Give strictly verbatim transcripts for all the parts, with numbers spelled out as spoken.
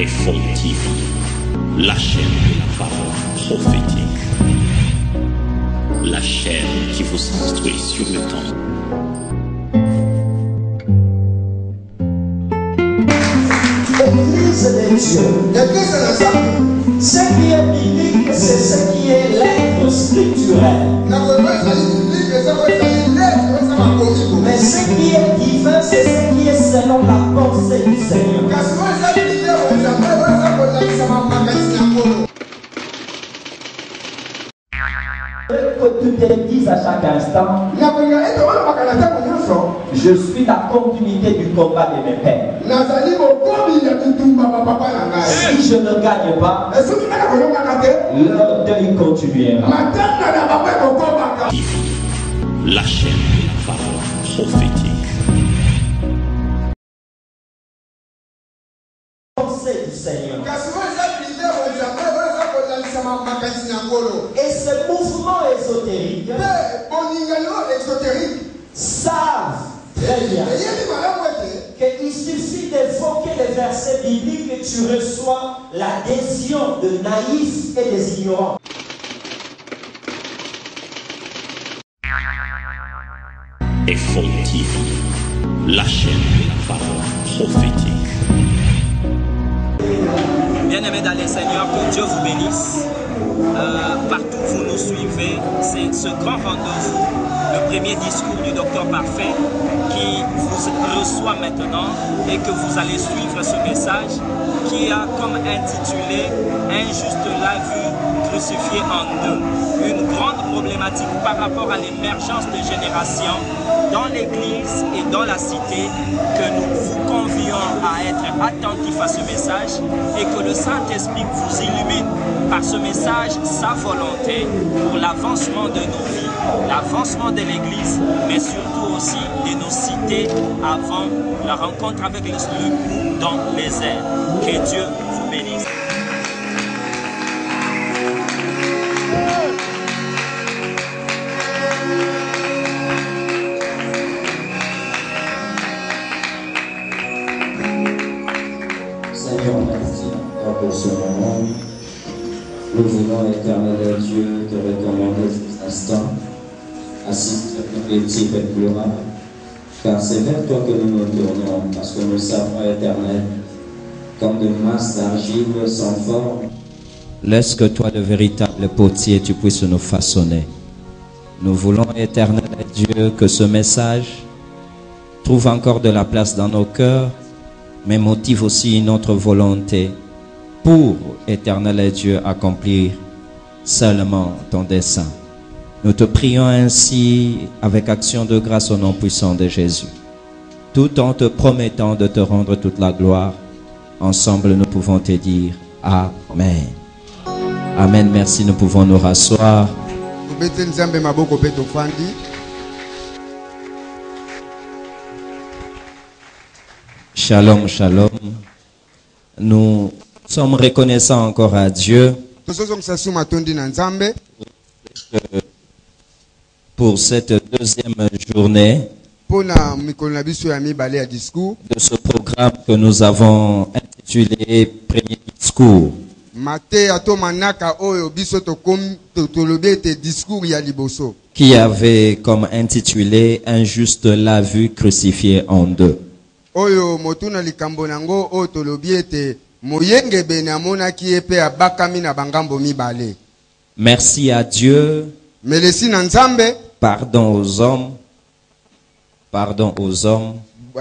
Effort T V, la chaîne de la parole prophétique, la chaîne qui vous instruit sur le temps. L'église de Dieu, l'église de Dieu, ce qui est biblique, c'est ce qui est l'être scripturel. Mais ce qui est divin, c'est ce qui est selon la pensée du Seigneur. Que tu te dises à chaque instant, je suis la continuité du combat de mes pères. Si je ne gagne pas, leur deuil continuera. La chaîne de la parole prophétique. Pensée du Seigneur. Et ce mouvement ésotérique savent très bien qu'il suffit d'évoquer les versets bibliques et tu reçois l'adhésion de naïfs et des ignorants. Effort T V, la chaîne de la parole prophétique. Bien-aimés dans les Seigneurs, que Dieu vous bénisse. Euh, partout où vous nous suivez, c'est ce grand rendez-vous, le premier discours du Docteur Parfait qui vous reçoit maintenant et que vous allez suivre ce message qui a comme intitulé « Un juste l'a vu crucifié en deux ». Une grande problématique par rapport à l'émergence de générations dans l'Église et dans la cité, que nous vous convions à être attentifs à ce message et que le Saint-Esprit vous illumine par ce message sa volonté pour l'avancement de nos vies, l'avancement de l'Église, mais surtout aussi de nos cités avant la rencontre avec le Seigneur dans les airs. Que Dieu vous bénisse. Seigneur, merci pour ce moment. Nous voulons, éternel Dieu, te recommander cet instant, assiste notre équipe et gloire, car c'est vers toi que nous nous tournons, parce que nous savons, éternel, comme de masses d'argile sans forme. Laisse que toi, le véritable potier, tu puisses nous façonner. Nous voulons, éternel Dieu, que ce message trouve encore de la place dans nos cœurs, mais motive aussi notre volonté pour, éternel Dieu, accomplir seulement ton dessein. Nous te prions ainsi avec action de grâce au nom puissant de Jésus, tout en te promettant de te rendre toute la gloire. Ensemble, nous pouvons te dire Amen. Amen. Merci, nous pouvons nous rasseoir. Shalom, shalom. Nous sommes reconnaissants encore à Dieu pour cette deuxième journée de ce programme que nous avons intitulé Premier Discours, qui avait comme intitulé Un juste l'a vu crucifié en deux. Merci à Dieu. Pardon aux hommes. Pardon aux hommes.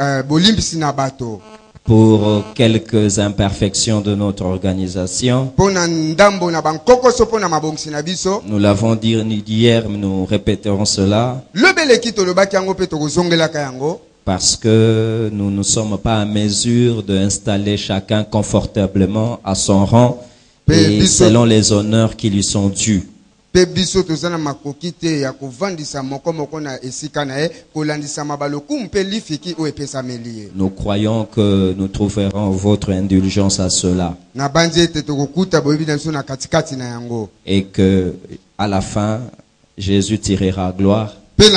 Pour quelques imperfections de notre organisation. Nous l'avons dit hier, mais nous répéterons cela. Parce que nous ne sommes pas en mesure d'installer chacun confortablement à son rang et selon les honneurs qui lui sont dus. Nous croyons que nous trouverons votre indulgence à cela. Et que à la fin, Jésus tirera gloire.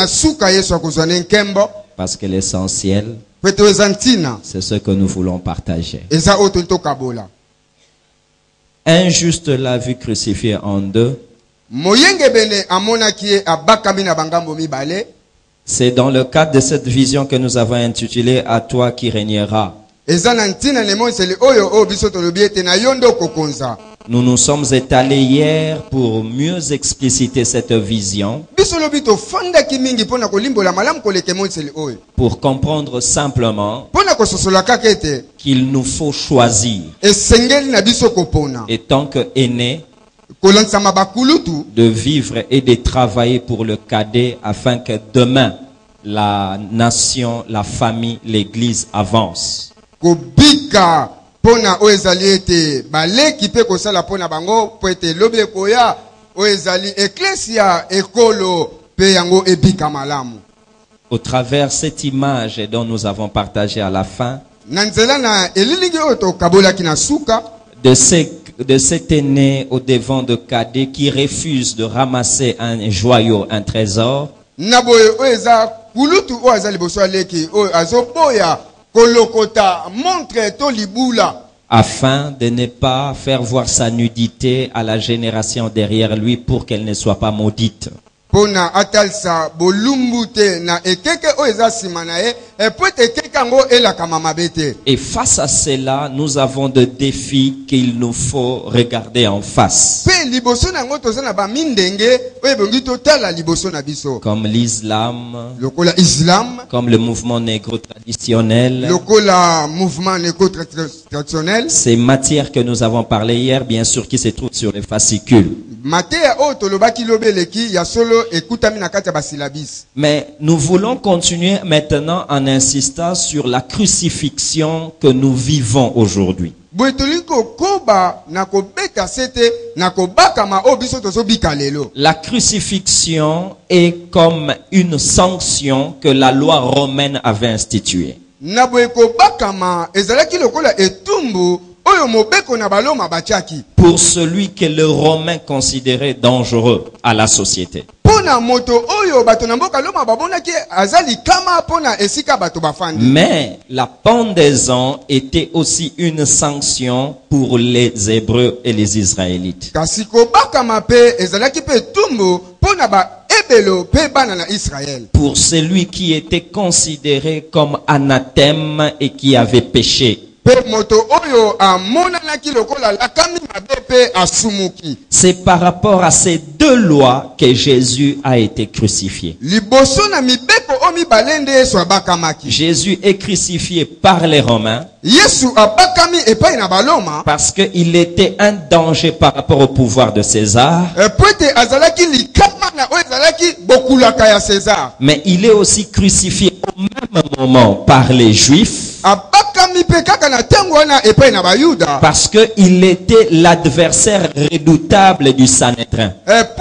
Parce que l'essentiel, c'est ce que nous voulons partager. Un juste l'a vu crucifié en deux. C'est dans le cadre de cette vision que nous avons intitulé « À toi qui régneras ». Nous nous sommes étalés hier pour mieux expliciter cette vision, pour comprendre simplement qu'il nous faut choisir, et tant qu'aînés, de vivre et de travailler pour le cadet afin que demain, la nation, la famille, l'église avance. Pona oezali ete baleki pe kosala pona bango po ete lobe koya oezali ecclesia ekolo pe yango ebika malamu. Au travers cette image dont nous avons partagé à la fin, nanzela na elilingi oto kabola kina suka de ces de cet aîné au devant de cadet qui refuse de ramasser un joyau, un trésor, naboye oeza kulutu oezali boso aleki o azoboya kolokota montre to libula, afin de ne pas faire voir sa nudité à la génération derrière lui pour qu'elle ne soit pas maudite. Pona atalsa bolumbute na ekeke oeza simanae e pote kekango ela kama mabete. Et face à cela, nous avons des défis qu'il nous faut regarder en face. Pe liboso na ngoto zana ba mindenge oye bongi totala liboso na biso. Comme l'islam, lokola islam, comme le mouvement négro traditionnel, lokola mouvement négro traditionnel. Ces matières que nous avons parlé hier, bien sûr, qui se trouvent sur les fascicules. Mais nous voulons continuer maintenant en insistant sur la crucifixion que nous vivons aujourd'hui. La crucifixion est comme une sanction que la loi romaine avait instituée. Pour celui que le Romain considérait dangereux à la société. Mais la pendaison était aussi une sanction pour les Hébreux et les Israélites. Pour celui qui était considéré comme anathème et qui avait péché. C'est par rapport à ces deux lois que Jésus a été crucifié. Jésus est crucifié par les Romains parce qu'il était un danger par rapport au pouvoir de César. Mais il est aussi crucifié au même moment par les Juifs. Parce qu'il était l'adversaire redoutable du Sanhédrin.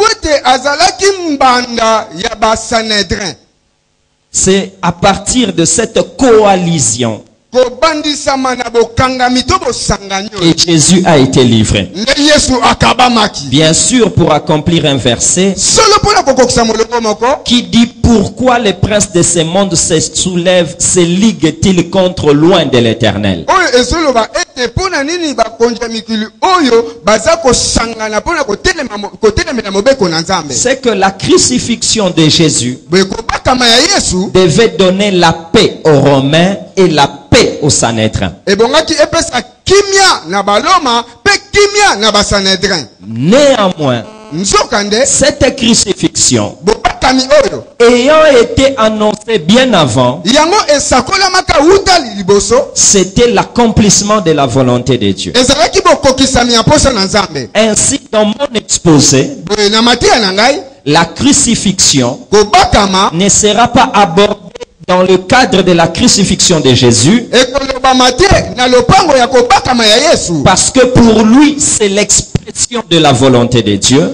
C'est à partir de cette coalition et Jésus a été livré. Bien sûr, pour accomplir un verset qui dit pourquoi les princes de ce monde se soulèvent, se liguent-ils contre loin de l'Éternel. C'est que la crucifixion de Jésus devait donner la paix aux Romains et la paix aux Sanhédrins. Néanmoins, cette crucifixion ayant été annoncée bien avant, c'était l'accomplissement de la volonté de Dieu. Ainsi, dans mon exposé, la crucifixion ne sera pas abordée dans le cadre de la crucifixion de Jésus, parce que pour lui c'est l'expression de la volonté de Dieu.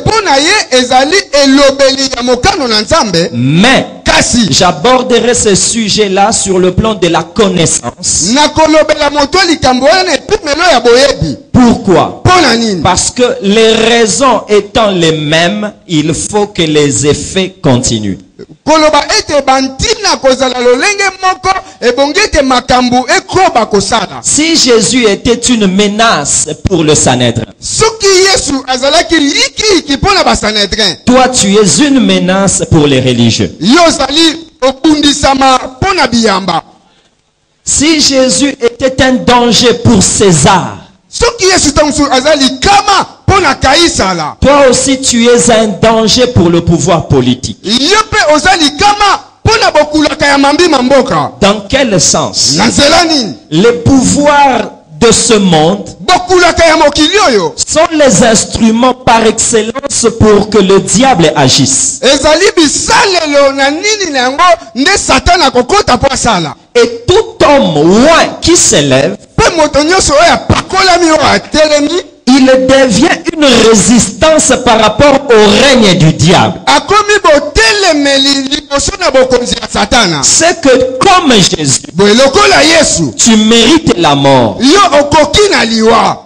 Mais j'aborderai ce sujet-là sur le plan de la connaissance. Pourquoi? Parce que les raisons étant les mêmes, il faut que les effets continuent. koloba ete bantina kozala lolenge moko ebongete makambu ekoba kosala. Si Jésus était une menace pour le Sanhédrin, soki Yesu azalaki iki iki pona ba Sanhédrin, toi tu es une menace pour les religieux. yo zali obundisama pona biyamba. Si Jésus était un danger pour César, soki Yesu tamsu azali kama pona kaisala, toi aussi tu es un danger pour le pouvoir politique. yo pe ozali kama pona bokulaka ya mambi mamboka. Dans quel sens? Na nzela nini? Les pouvoirs de ce monde bokulaka ya mokili oyo sont les instruments par excellence pour que le diable agisse. ezali bisalelo na nini na yango nde Satan akokota po asala. Et tout homme ouin qui s'élève, Pe moto nyonso oyo apakolami oyo atelemi, il devient une résistance par rapport au règne du diable. akomi botelemeli liboso na bokonzi ya Satana. C'est que comme Jésus, Boye lokola Yesu, tu mérites la mort. yo okoki na liwa.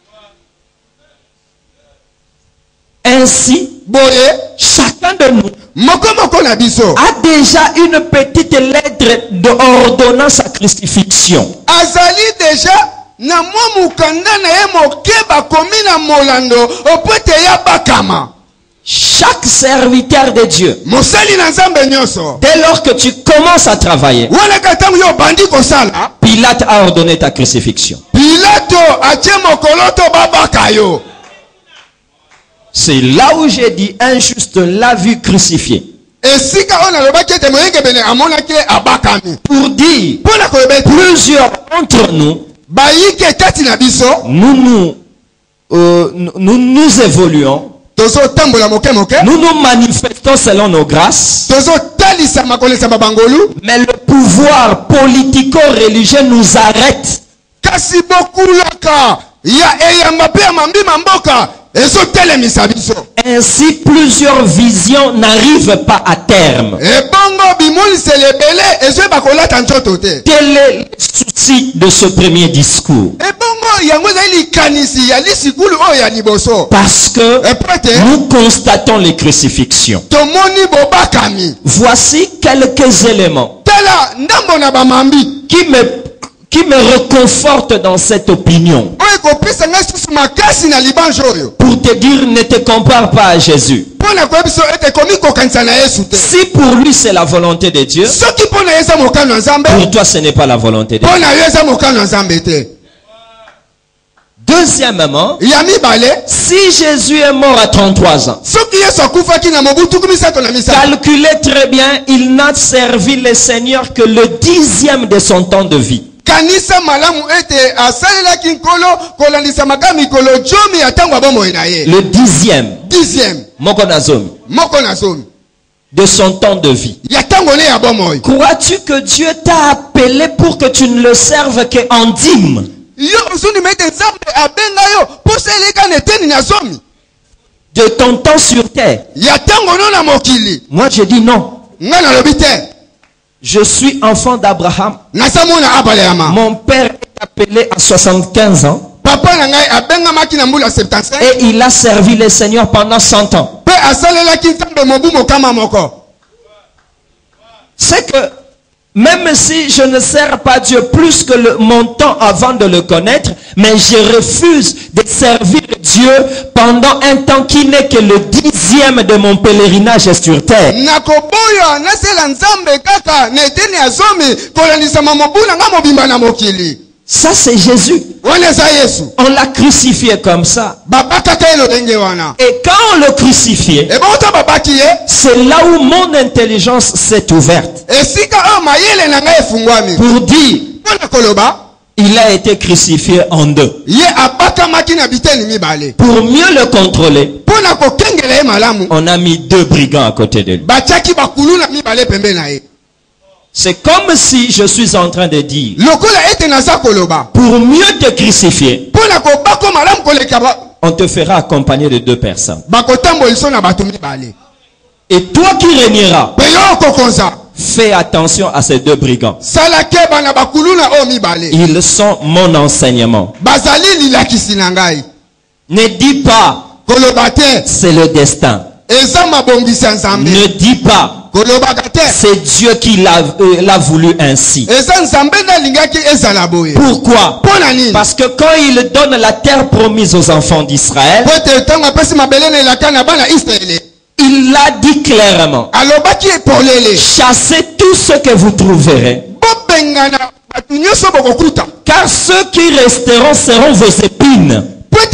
Ainsi, Boye chacun de nous moko moko na biso a déjà une petite lettre d'ordonnance à crucifixion. azali deja na mwa mukanda na ye moke bakomi na molando opete ya bakama. Chaque serviteur de Dieu, Mosali na Nzambe nyonso, dès lors que tu commences à travailler, wana katangu yo bandi kosala, Pilate a ordonné ta crucifixion. Pilato atie mokolo to babaka yo. C'est là où j'ai dit un juste l'a vu crucifié. Esika ona lobaki ete moyenge bene amonaki abakami. Pour dire, Pona koyeba ete plusieurs d'entre nous, bayike kati na biso, nous nous, euh, nous, nous évoluons, tozo tambola moke moke, nous nous manifestons selon nos grâces, tozo talisa makolesa babangolu, mais le pouvoir politico-religieux nous arrête. kasi bokulaka ya eyamba pe ya mambi mamboka ezo telemisa biso. Ainsi, plusieurs visions n'arrivent pas à terme. Ebongo bimulisele ebele ezo bakolata nzoto te. Quel est le souci de ce premier discours? Ebongo yango ezali likanisi ya lisikulu oyo ya liboso. Parce que Epete nous constatons les crucifixions. tomoni bobakami. Voici quelques éléments Tala ndambo na bamambi qui me, qui me réconfortent dans cette opinion. oyo kopesa ngai susu makasi na libanje oyo. Pour te dire, ne te compare pas à Jésus. Pona koyebiso ete komi kokanisa na Yesu te. Si pour lui c'est la volonté de Dieu, Soki pona ye eza mokano ya Nzambe, pour toi ce n'est pas la volonté de Dieu. pona yo eza mokano ya Nzambe te. Deuxièmement, Ya mibale, si Jésus est mort à trente-trois ans, soki Yesu akufaki na mobu tuku misato na misato, calculez très bien, il n'a servi le Seigneur que le dixième de son temps de vie. kanisa malamu ete asalelaki nkolo kolandisa maka mikolo jomi ya ntango ya bomoi na ye. Le dixième, Dixième, moko nazomi, moko na zomi de son temps de vie. ya ntango ne ya bomoi. Crois-tu que Dieu t'a appelé pour que tu ne le serves qu'en dîme? Yo osundima ete Nzambe abenga yo po seleka na eteni na zomi De ton temps sur terre? ya ntango no na mokili. Moi je dis non. Nga nalobi te, Je suis enfant d'Abraham. naza mona abaleyama. Mon père est appelé à soixante-quinze ans Papa na ngai abengamaki na mbula septantacinq et il a servi le Seigneur pendant cent ans. pe asalelaki Nzambe mobu mokama moko. C'est que même si je ne sers pas Dieu plus que le, mon temps avant de le connaître, mais je refuse de servir Dieu pendant un temps qui n'est que le dixième de mon pèlerinage sur terre. Nakoboya nasela Nzambe kaka na eteni ya zomi kolandisama mobu na nga mobimba na mokili. Ça c'est Jésus. Wana eza Yesu. On l'a crucifié comme ça. Babakaka ye lolenge wana. Et quand on le crucifiait, E bongo to babaki ye, c'est là où mon intelligence s'est ouverte. esika oyo mayele na ngai efungwami. Pour dire, Mpona koloba, il a été crucifié en deux. ye abakamaki na biteni mibale. Pour mieux le contrôler, Mpona kokengela ye malamu, on a mis deux brigands à côté de lui. batiaki bakulu na mibale pembe na ye. C'est comme si je suis en train de dire, Lokola ete naza koloba, pour mieux te crucifier, mpona kobako malamu koleka ba, on te fera accompagner de deux personnes. bakotambolisa na bato mibale. Et toi qui régneras, Pe yo okokonza, fais attention à ces deux brigands. sala keba na bakulu na oyo mibale. Ils sont mon enseignement. Bazali lilakisi na ngai. Ne dis pas, Koloba te, c'est le destin. Ne dis pas, c'est Dieu qui l'a euh, l'a voulu ainsi. Pourquoi? Parce que quand il donne la terre promise aux enfants d'Israël, il l'a dit clairement. Chassez tout ce que vous trouverez. Car ceux qui resteront seront vos épines.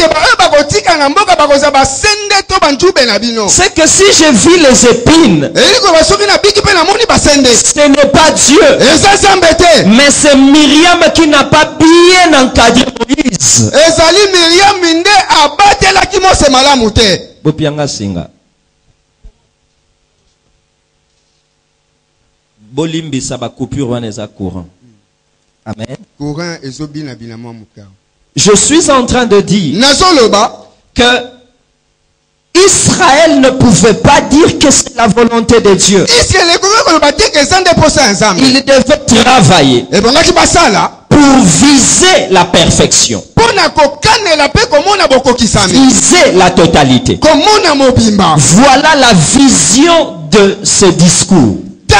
C'est que si je vis les épines, ce n'est pas Dieu, mais c'est Myriam qui n'a pas bien encadré Moïse. Bopianga singa. Bolimbisa ba coupure wana courant. Amen. Je suis en train de dire que Israël ne pouvait pas dire que c'est la volonté de Dieu. Il devait travailler pour viser la perfection, viser la totalité. Voilà la vision de ce discours.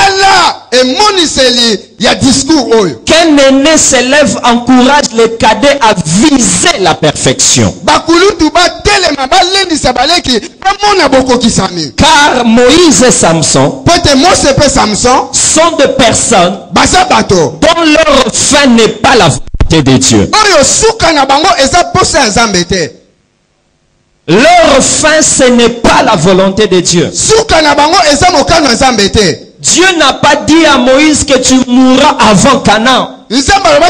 Qu'un aîné s'élève, encourage les cadets à viser la perfection. Car Moïse et Samson sont des personnes dont leur fin n'est pas la volonté de Dieu. Leur fin, ce n'est pas la volonté de Dieu. Dieu n'a pas dit à Moïse que tu mourras avant Canaan. Dieu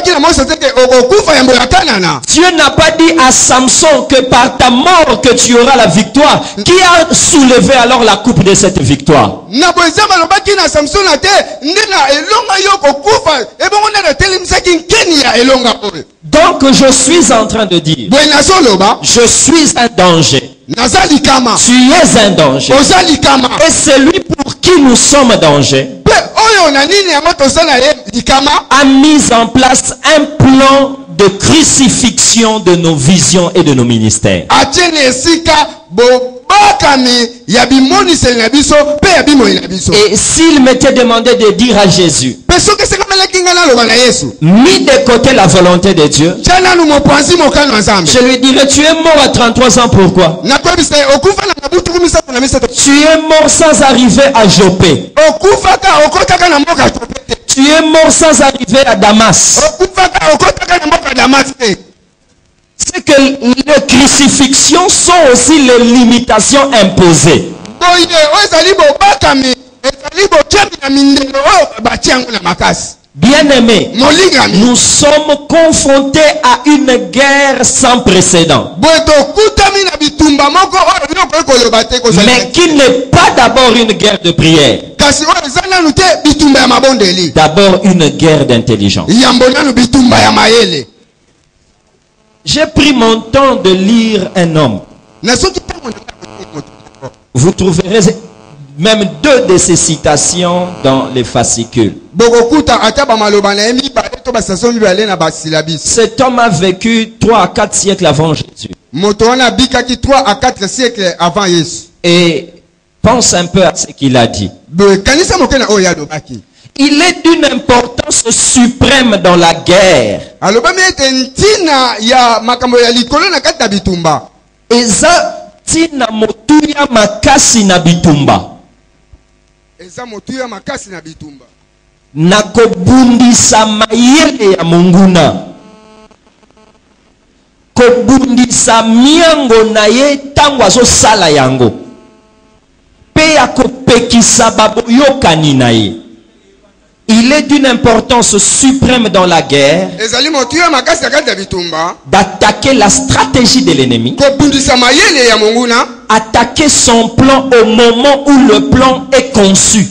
n'a pas dit à Samson que par ta mort que tu auras la victoire. Qui a soulevé alors la coupe de cette victoire? Donc je suis en train de dire, je suis un danger. Tu es un danger. Et celui pour qui nous sommes danger a mis en place un plan de crucifixion de nos visions et de nos ministères. Et s'il m'était demandé de dire à Jésus, mis de côté la volonté de Dieu, je lui dirais, tu es mort à trente-trois ans, pourquoi? Tu es mort sans arriver à Jopé. Tu es mort sans arriver à Damas. C'est que les crucifixions sont aussi les limitations imposées. Bien-aimés, nous sommes confrontés à une guerre sans précédent. Mais qui n'est pas d'abord une guerre de prière. D'abord une guerre d'intelligence. J'ai pris mon temps de lire un homme. Vous trouverez même deux de ces citations dans les fascicules. Cet homme a vécu trois à quatre siècles avant Jésus. Et pense un peu à ce qu'il a dit. Il est d'une importance suprême dans la guerre. Eza tina motuya makasi na bitumba. Nakobundisa mayele ya munguna. Kobundisa miango na ye tango azo sala yango. Pe ya kopekisa baboyokani na ye. Il est d'une importance suprême dans la guerre d'attaquer la stratégie de l'ennemi, attaquer son plan au moment où le plan est conçu,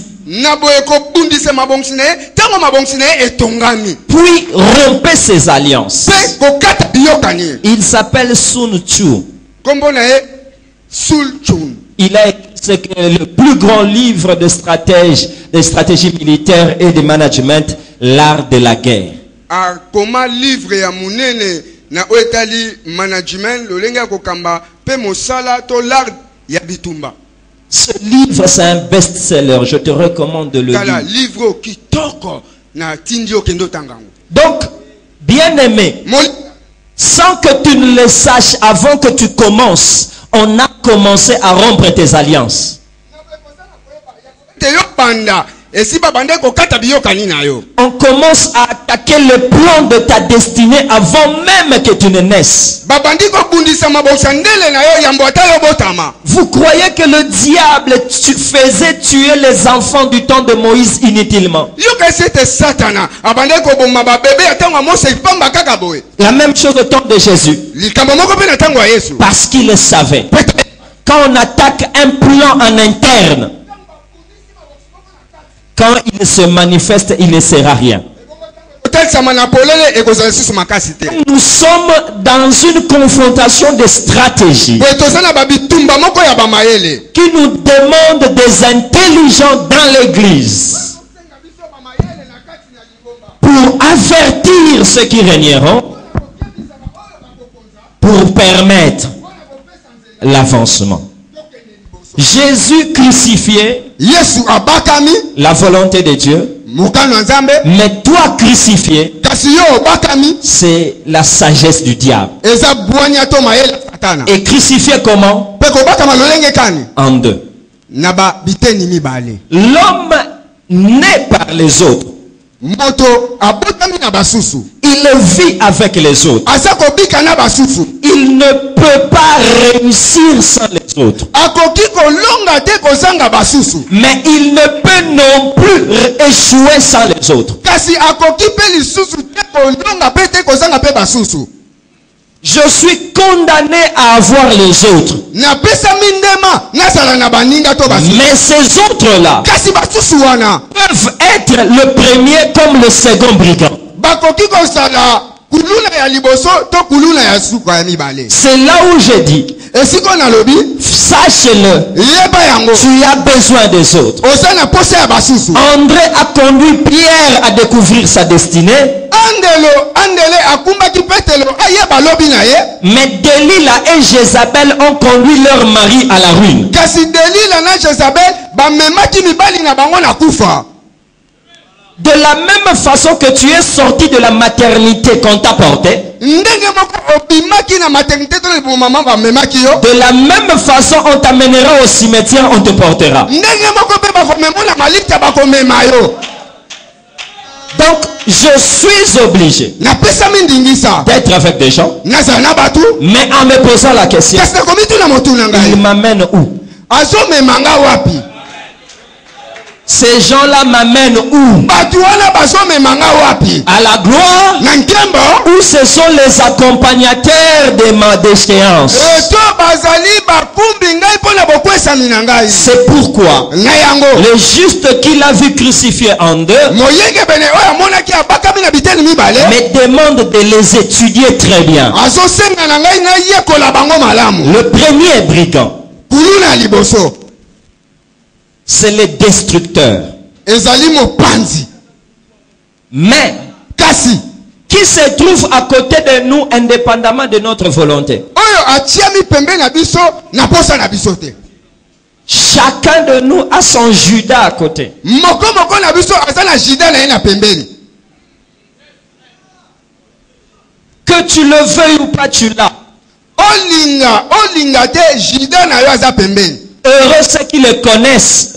puis rompre ses alliances. Il s'appelle Sun Tzu. Il a c'est le plus grand livre de stratège, de stratégie militaire et de management, l'art de la guerre. Comment livre ya munene na oetali management lolenga kokamba pe mosala to l'art ya bitumba. Ce livre, c'est un best-seller. Je te recommande de le lire. livre kitoko na tindio kendo tangango. Donc, bien-aimé, sans que tu ne le saches avant que tu commences, on a commencé à rompre tes alliances. On commence à attaquer le plan de ta destinée avant même que tu ne naisses. Vous croyez que le diable tu faisait tuer les enfants du temps de Moïse inutilement? La même chose au temps de Jésus. Parce qu'il le savait. Quand on attaque un plan en interne, quand il se manifeste, il ne sert à rien. Nous sommes dans une confrontation de stratégie qui nous demande des intelligents dans l'église pour avertir ceux qui régneront, pour permettre l'avancement. Jésus crucifié, la volonté de Dieu, mais toi crucifié, c'est la sagesse du diable. Et crucifié comment? En deux. L'homme naît par les autres. Il vit avec les autres. Il ne peut pas réussir sans les autres. Mais il ne peut non plus échouer sans les autres. Je suis condamné à avoir les autres. Mais ces autres-là peuvent être le premier comme le second brigand. C'est là où j'ai dit, sache-le, tu as besoin des autres. André a conduit Pierre à découvrir sa destinée. Mais Delilah et Jézabel ont conduit leur mari à la ruine. De la même façon que tu es sorti de la maternité qu'on t'a porté, de la même façon on t'amènera au cimetière, on te portera. Donc je suis obligé d'être avec des gens, mais en me posant la question, il m'amène où? Ces gens-là m'amènent où? À la gloire? Ou ce sont les accompagnateurs de ma déchéance? C'est pourquoi le juste qu'il a vu crucifié en deux me demande de les étudier très bien. Le premier brigand, c'est le destructeur. Mais qui se trouve à côté de nous indépendamment de notre volonté. Chacun de nous a son Judas à côté. Que tu le veuilles ou pas, tu l'as. Heureux ceux qui le connaissent.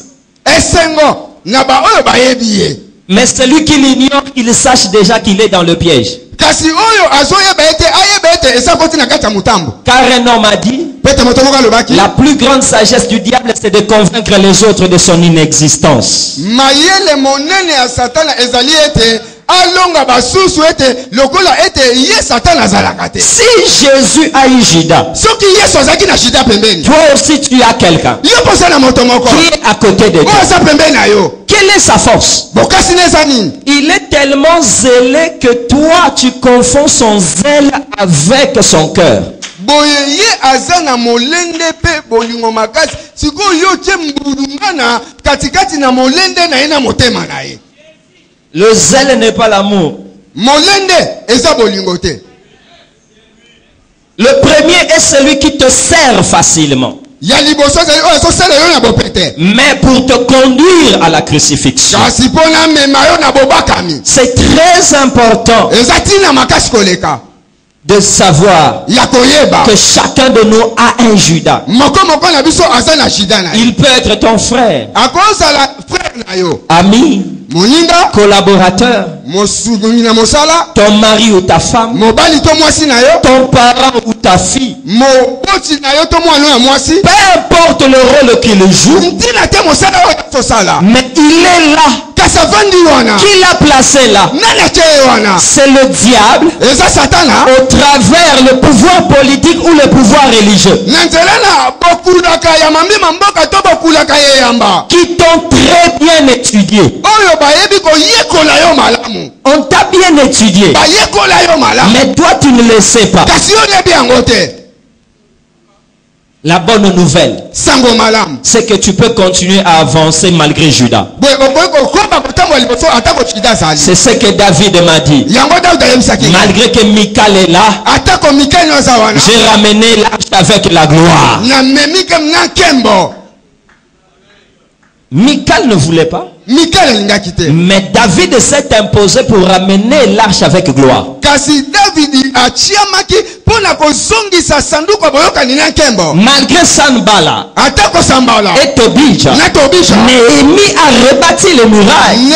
Mais celui qui l'ignore, il sache déjà qu'il est dans le piège. Car un homme a dit, la plus grande sagesse du diable, c'est de convaincre les autres de son inexistence. Si Jésus a eu Judas, toi aussi tu as quelqu'un qui est à côté de toi. Quelle est sa force? Il est tellement zélé que toi tu confonds son zèle avec son cœur. Le zèle n'est pas l'amour. Le premier est celui qui te sert facilement. mais pour te conduire à la crucifixion. C'est très important de savoir que chacun de nous a un Judas. Il peut être ton frère, ami, collaborateur, ton mari ou ta femme, ton parent ou ta fille. Peu importe le rôle qu'il joue, mais il est là. Qui l'a placé là? C'est le diable au travers le pouvoir politique ou le pouvoir religieux qui t'ont très bien étudié. On t'a bien étudié, mais toi tu ne le sais pas. La bonne nouvelle, c'est que tu peux continuer à avancer malgré Judas. C'est ce que David m'a dit. Malgré que Michal est là, j'ai ramené l'arche avec la gloire. Michal ne voulait pas. Mais David s'est imposé pour ramener l'arche avec gloire. Malgré Sanballat et Tobija, Néhémie a rebâti les murailles.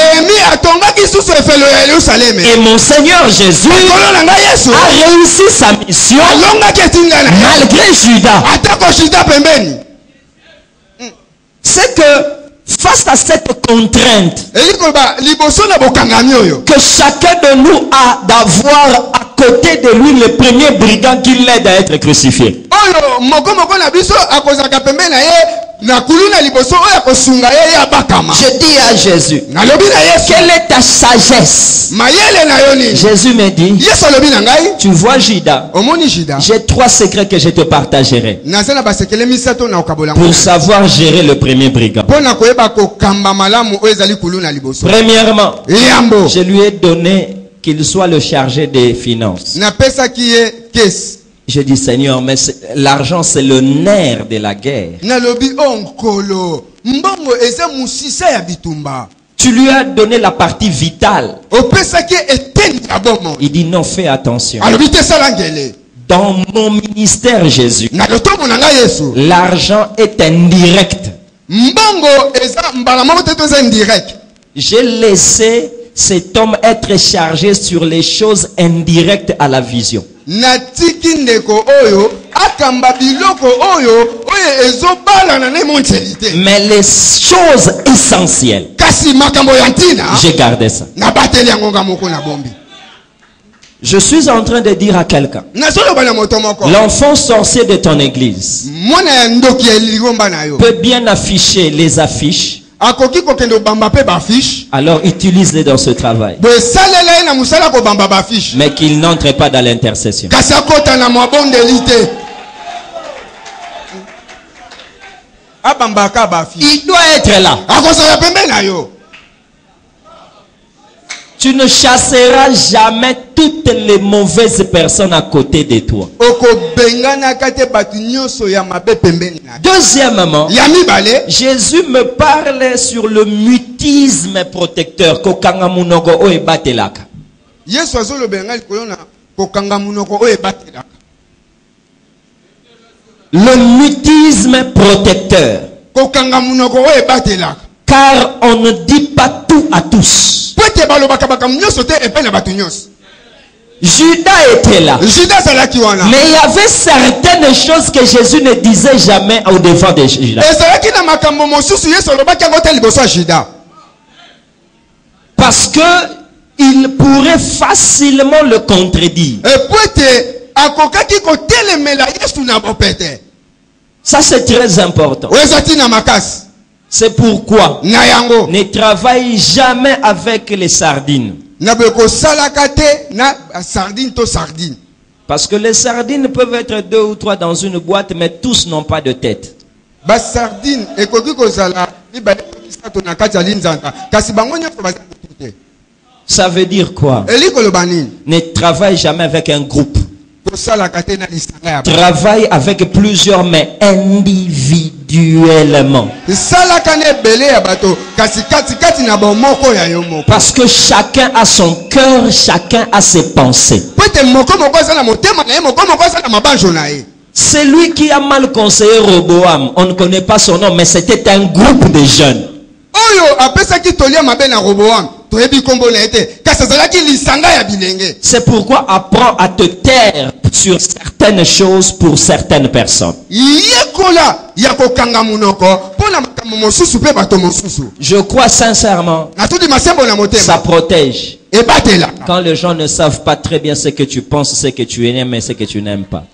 Et mon Seigneur Jésus a réussi sa mission malgré Judas. C'est que face à cette contrainte que chacun de nous a d'avoir à côté de lui le premier brigand qui l'aide à être crucifié. Je dis à Jésus, quelle est ta sagesse? Jésus me dit, tu vois Judas, j'ai trois secrets que je te partagerai pour savoir gérer le premier brigand. Premièrement, je lui ai donné qu'il soit le chargé des finances. Je dis, Seigneur, mais l'argent c'est le nerf de la guerre. Tu lui as donné la partie vitale. Il dit non, fais attention. Dans mon ministère, Jésus, l'argent est indirect. J'ai laissé cet homme être chargé sur les choses indirectes à la vision. Mais les choses essentielles, j'ai gardé ça. Je suis en train de dire à quelqu'un, l'enfant sorcier de ton église peut bien afficher les affiches. Alors utilise-les dans ce travail, mais qu'il n'entre pas dans l'intercession. Il doit être là. Tu ne chasseras jamais toutes les mauvaises personnes à côté de toi. Deuxièmement, Jésus me parle sur le mutisme protecteur. Le mutisme protecteur. Car on ne dit pas tout à tous. Judas était là. Mais il y avait certaines choses que Jésus ne disait jamais au devant de Judas. Parce que il pourrait facilement le contredire. Ça c'est très important. C'est pourquoi ne travaille jamais avec les sardines. Parce que les sardines peuvent être deux ou trois dans une boîte, mais tous n'ont pas de tête. Ça veut dire quoi? Ne travaille jamais avec un groupe. Travaille avec plusieurs, mais individuellement. Parce que chacun a son cœur, chacun a ses pensées. C'est lui qui a mal conseillé Roboam. On ne connaît pas son nom, mais c'était un groupe de jeunes. C'est pourquoi apprends à te taire sur certaines choses pour certaines personnes. Je crois sincèrement, ça protège. Quand les gens ne savent pas très bien ce que tu penses, ce que tu aimes et ce que tu n'aimes pas.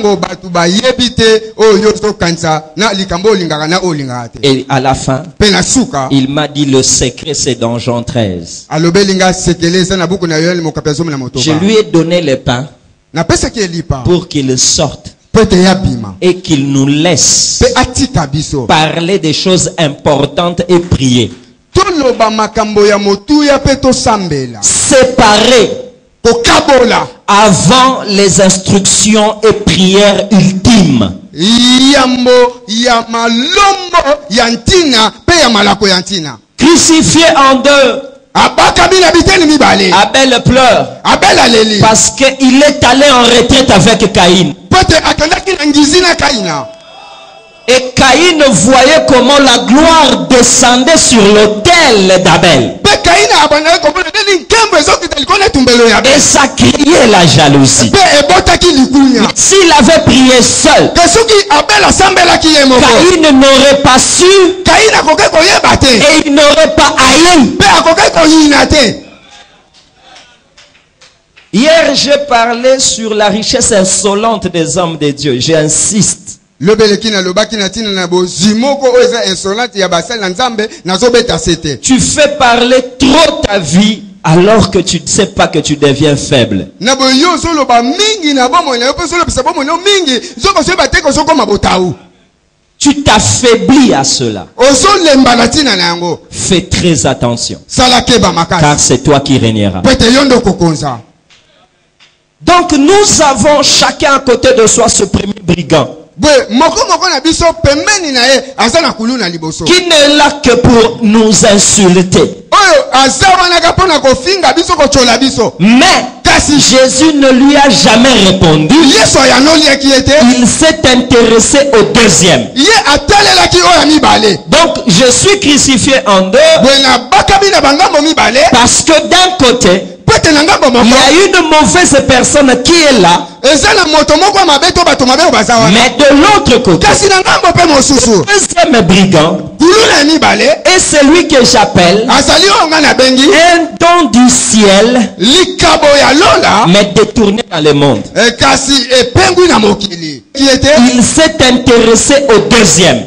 Et à la fin, il m'a dit le secret, c'est dans Jean treize. Je lui ai donné le pain pour qu'il sorte et qu'il nous laisse parler des choses importantes et prier. Séparer avant les instructions et prières ultimes. Crucifié en deux. Abel pleure parce qu'il est allé en retraite avec Caïn. Et Caïn voyait comment la gloire descendait sur l'autel d'Abel. Et ça criait la jalousie. S'il avait prié seul, Caïn n'aurait pas su et il n'aurait pas haï. Hier, j'ai parlé sur la richesse insolente des hommes de Dieu. J'insiste. Tu fais parler trop ta vie alors que tu ne sais pas que tu deviens faible. Tu t'affaiblis à cela. Fais très attention. Car c'est toi qui régneras. Donc nous avons chacun à côté de soi ce premier brigand. Qui n'est là que pour nous insulter. Mais Jésus ne lui a jamais répondu. Il s'est intéressé au deuxième. Donc je suis crucifié en deux. Parce que d'un côté, il y a une mauvaise personne qui est là. Mais de l'autre côté, le deuxième brigand est celui que j'appelle un don du ciel, mais détourné dans le monde. Il s'est intéressé au deuxième.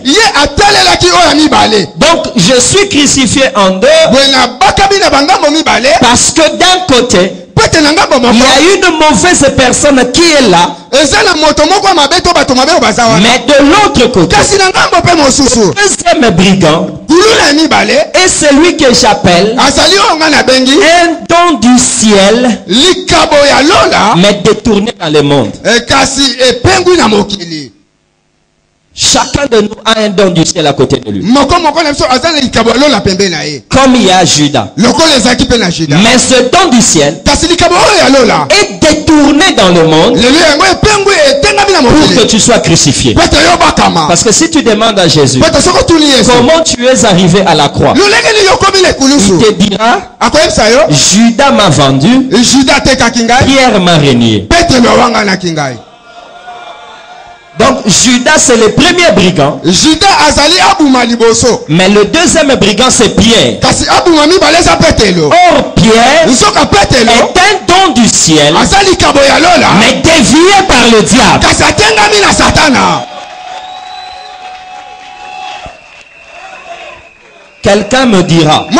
Donc je suis crucifié en deux parce que d'un côté, il y a une mauvaise personne qui est là. Mais de l'autre côté, le deuxième brigand est celui que j'appelle un don du ciel, mais détourné dans le monde. Chacun de nous a un don du ciel à côté de lui. Comme il y a Judas. Mais ce don du ciel est détourné dans le monde pour que tu sois crucifié. Parce que si tu demandes à Jésus comment tu es arrivé à la croix, il te dira Judas m'a vendu, Pierre m'a régné. Donc Judas c'est le premier brigand. Mais le deuxième brigand c'est Pierre. Or Pierre est un don du ciel, mais dévié par le diable. Quelqu'un me dira,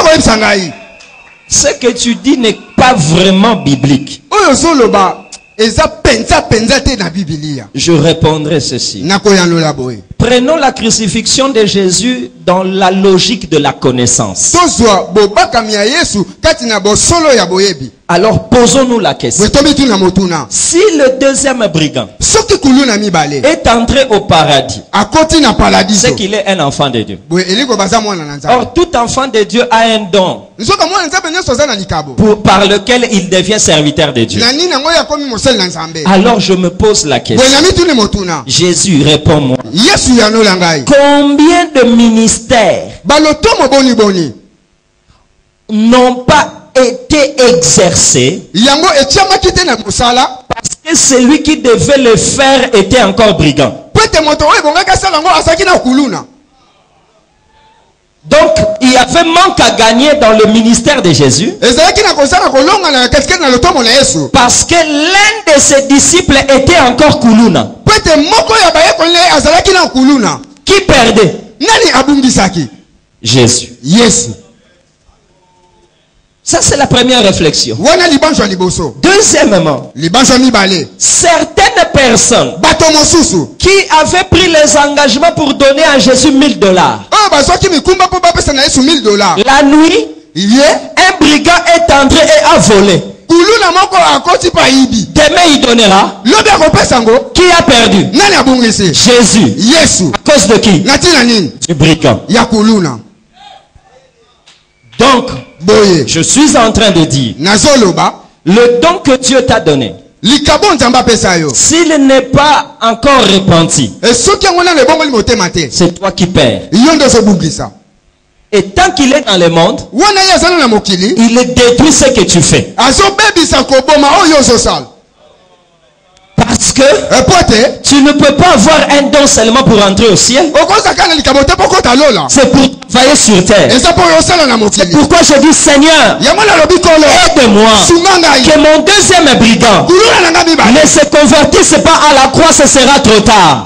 ce que tu dis n'est pas vraiment biblique. Je répondrai ceci. Prenons la crucifixion de Jésus dans la logique de la connaissance. Alors posons-nous la question. Si le deuxième brigand est entré au paradis, c'est qu'il est un enfant de Dieu. Or, tout enfant de Dieu a un don pour, par lequel il devient serviteur de Dieu. Alors je me pose la question. Jésus, réponds-moi. Combien de ministères n'ont pas été exercés parce que celui qui devait le faire était encore brigand? Donc, il y avait manque à gagner dans le ministère de Jésus. Parce que l'un de ses disciples était encore Kuluna. Qui perdait? Jésus. Ça, c'est la première réflexion. Deuxièmement, certaines personnes qui avaient pris les engagements pour donner à Jésus mille dollars. La nuit, un brigand est entré et a volé. Demain, il donnera. Qui a perdu? Jésus. À cause de qui? Du brigand. Donc, je suis en train de dire, le don que Dieu t'a donné, s'il n'est pas encore repenti, c'est toi qui perds. Et tant qu'il est dans le monde, il détruit ce que tu fais. Parce que tu ne peux pas avoir un don seulement pour entrer au ciel. C'est pour travailler sur terre. C'est pourquoi je dis, Seigneur, aide-moi que mon deuxième brigand ne se convertisse pas à la croix, ce sera trop tard.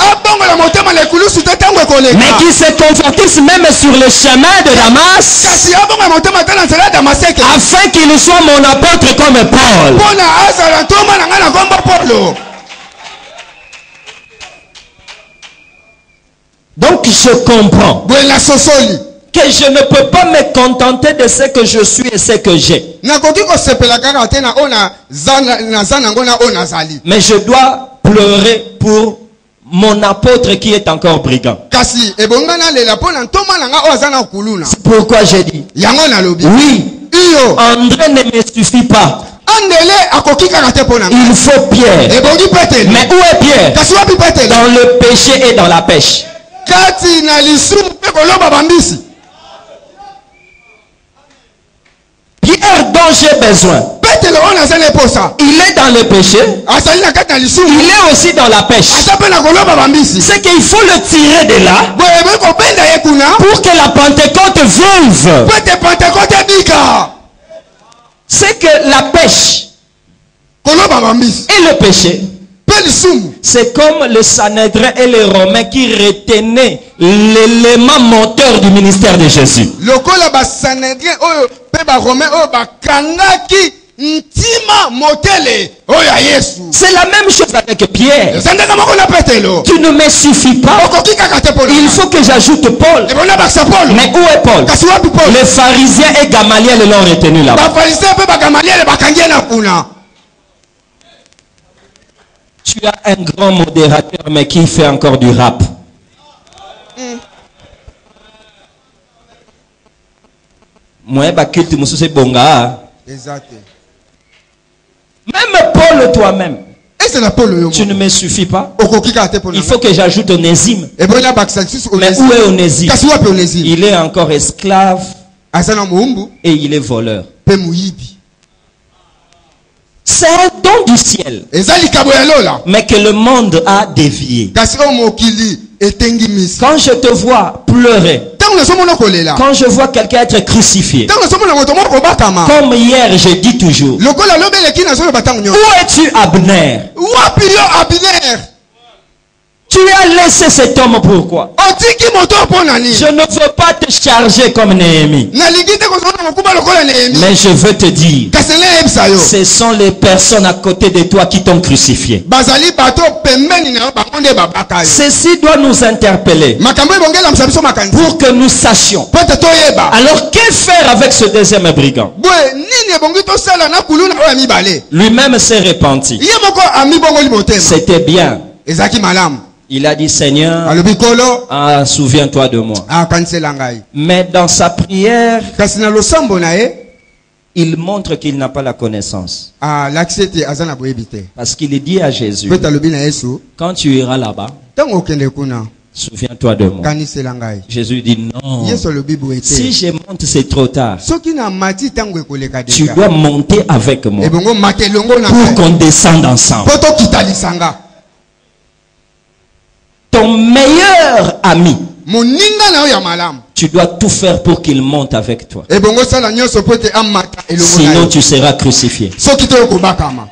Mais qu'il se convertisse même sur le chemin de Damas, afin qu'il soit mon apôtre comme Paul. Donc je comprends que je ne peux pas me contenter de ce que je suis et ce que j'ai. Mais je dois pleurer pour mon apôtre qui est encore brigand. C'est pourquoi j'ai dit, oui, André ne me suffit pas. Il faut Pierre. Mais où est Pierre? Dans le péché et dans la pêche. Pierre dont j'ai besoin, il est dans le péché, il est aussi dans la pêche. C'est qu'il faut le tirer de là pour que la Pentecôte vive. C'est que la pêche et le péché, c'est comme le Sanhédrin et les Romains qui retenaient l'élément moteur du ministère de Jésus. C'est la même chose avec Pierre. Tu ne me suffis pas. Il faut que j'ajoute Paul. Mais où est Paul? Les pharisiens et Gamaliel l'ont retenu là-bas. Tu as un grand modérateur, mais qui fait encore du rap. Moi, c'est bonga. Même Paul toi-même, tu ne me suffis pas. Il faut que j'ajoute Onésime. Mais où est Onésime? Il est encore esclave et il est voleur. C'est un don du ciel, mais que le monde a dévié. Quand je te vois pleurer, quand je vois quelqu'un être crucifié, comme hier je dis toujours, où es-tu Abner? Tu as laissé cet homme pourquoi? Otiki moto pona ni. Je ne veux pas te charger comme Néhémie. Na ligite ko sona mokuba lokola Néhémie. Mais je veux te dire, Kasele ebsa yo. ce sont les personnes à côté de toi qui t'ont crucifié. Bazali bato pembeni na ba konde babaka yo. Ceci doit nous interpeller Makambo ebongela msabiso makanzi. pour que nous sachions. Pote toyeba. Alors, que faire avec ce deuxième brigand? Bwe nini ebongi to sala na kuluna oya mibale. Lui-même s'est repenti. Iye moko ami bongo libotema. C'était bien. Ezaki malamu. Il a dit, Seigneur, Alobi kolo. ah, souviens-toi de moi. Ah kansela ngai. Mais dans sa prière, Kasi na losambo na ye. il montre qu'il n'a pas la connaissance. Ah l'accès azana boyebite. Parce qu'il dit à Jésus, Peut alobi na Yesu. quand tu iras là-bas, Tango kende kuna. souviens-toi de moi. Kanisela ngai. Jésus dit, non. Yesu alobi boyete. Si je monte, c'est trop tard. Soki na mati tango ekoleka Tu deja. dois monter avec moi Ebongo makelongo na pour ngai. qu'on descende ensemble. Poto kitalisanga. Ton meilleur ami, Moninga na yo ya malamu. tu dois tout faire pour qu'il monte avec toi. Ebongo sala nyonso pote amata elongo na Sinon, yo. tu seras crucifié. Soki to okobakama.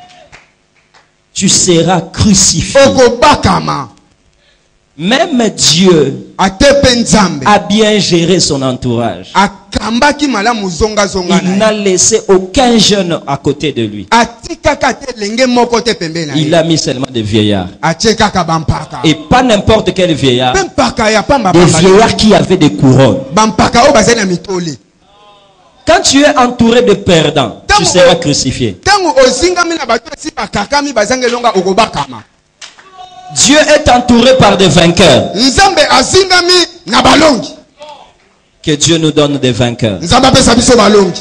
Tu seras crucifié. Okobakama. Même Dieu Atepe nzambe. a bien géré son entourage. Akambaki malamu zonga zonga Il na n'a ye. laissé aucun jeune à côté de lui. Atikaka te lenge moko te pembe na Il ye. a mis seulement des vieillards. Atie kaka bampaka. Et pas n'importe quel vieillard. Pe mpaka ya pamba Des pamba. vieillards qui avaient des couronnes. Bampaka oyo bazali na mitoli. Quand tu es entouré de perdants, tu Tango- seras crucifié. Tango ozingami na bato esi bakakami bazangelonga okobakama. Dieu est entouré par des vainqueurs. Nzambe azingami na balongi. Que Dieu nous donne des vainqueurs. Nzambe apesa biso balongi.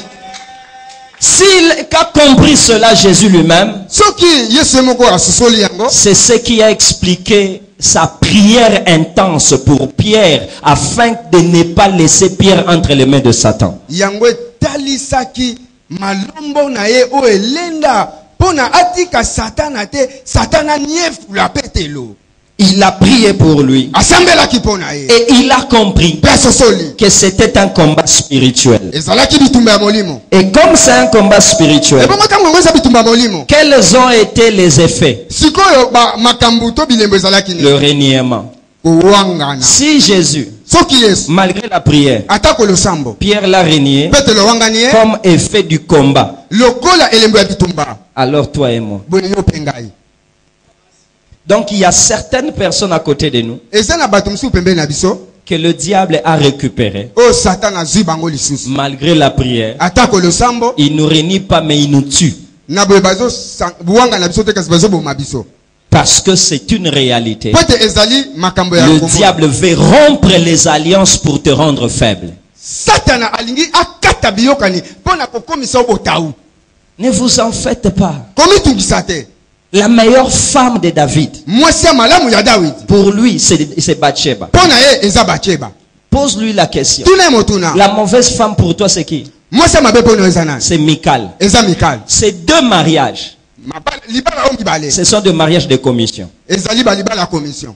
S'il a compris cela, Jésus lui-même, Soki Yesu moko asusoli yango. c'est ce qui a expliqué sa prière intense pour Pierre afin de ne pas laisser Pierre entre les mains de Satan. Yango etalisaki malombo na ye o elenda pona atika satana te satana nyefula petelo. Il a prié pour lui Asambelaki pona ye. et il a compris Peso soli. que c'était un combat spirituel. Ezalaki bitumba ya molimo. Et comme c'est un combat spirituel, Ebongo tango ngo eza bitumba ya molimo. quels ont été les effets? Sikoyo ba makambu to bilembo ezalaki Le ni. reniement. Kowangana. Si Jésus, Soki Yesu malgré la prière, atako losambo. Pierre l'a renié Petelo wangani ye. comme effet du combat, Lokola elembo ya bitumba. alors toi et moi. Boni yo pengai. Donc il y a certaines personnes à côté de nous Eza na bato msu pembe na biso. que le diable a récupéré. O Satan azwi bango lisusu. Malgré la prière, Atako losambo. il ne renie pas mais il nous tue. Na boye bazo sang- buwanga na biso te kasi bazo boma biso. Parce que c'est une réalité. Pote ezali makambo ya Le kombo. diable veut rompre les alliances pour te rendre faible. Satana alingi akata biyokani pona kokomisa obotau. Ne vous en faites pas. Komi tungisa te. La meilleure femme de David, Mwasi ya malamu ya David. pour lui, c'est c'est Bathsheba. Pona ye eza Bathsheba. Pose-lui la question. Tuna motuna. La mauvaise femme pour toi, c'est qui? Mwasi ya mabe pona eza nani? C'est Michal. Eza Mikal. C'est deux mariages. Mabala libala o mibale. Ce sont deux mariages de commission. Ezali ba libala commission.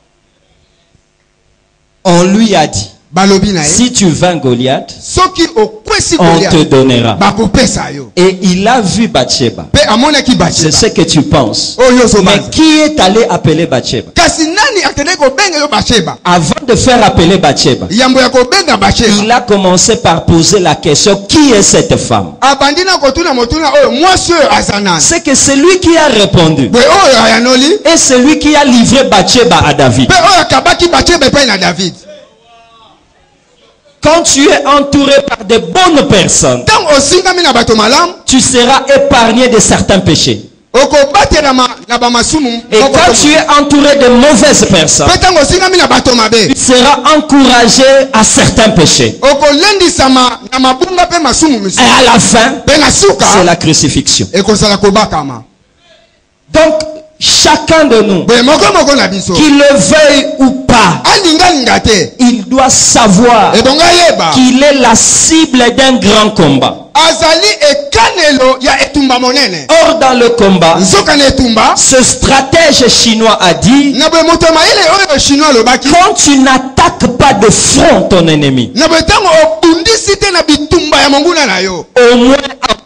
On lui a dit, Balobi na ye. si tu vins Goliath, Soki okwesi on te Goliath. donnera. Bakopesa yo. Et il a vu Bathsheba. Pe amonaki C'est Bathsheba. ce que tu penses. Oyo zo Mais baza. qui est allé appeler Bathsheba? Kasi nani akende ko benga yo Bathsheba? Avant de faire appeler Bathsheba, Yambo ya ko benga Bathsheba. il a commencé par poser la question, qui est cette femme? Abandi na kotuna motuna oyo mwasi oyo aza nani? C'est que c'est lui qui a répondu. Bwe oyo ayanoli. Et c'est lui qui a livré Bathsheba à David. Pe oyo kabaki Bathsheba epai na David. Quand tu es entouré par de bonnes personnes, Tant osingami na bato malamu, tu seras épargné de certains péchés. okobatela ma na ba masumu. Et quand tu es entouré de mauvaises personnes, Pe tant osingami na bato mabe, tu seras encouragé à certains péchés. okolendisama na mabunga pe masumu Et misu. à la fin, Pe na c'est suka la crucifixion. ekosala kobakama. Donc, chacun de nous, Bwe moko moko na biso. qu'il le veuille ou pas, Alinga linga te. il doit savoir Ebonga yeba. qu'il est la cible d'un grand combat. Azali ekanelo ya etumba monene. Or, dans le combat, Nzoka na etumba. ce stratège chinois a dit, Na bwe moto maile oyo chinois lobaki. quand tu n'attaques pas de front ton ennemi, Na bwe tango obundisi te na bitumba ya monguna na yo. au moins